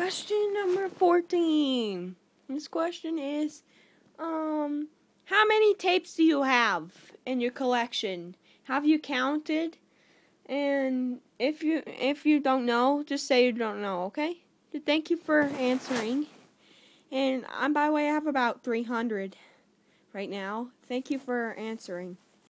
Question number 14. This question is, how many tapes do you have in your collection? Have you counted? And if you don't know, just say you don't know, okay? Thank you for answering. And by the way, I have about 300 right now. Thank you for answering.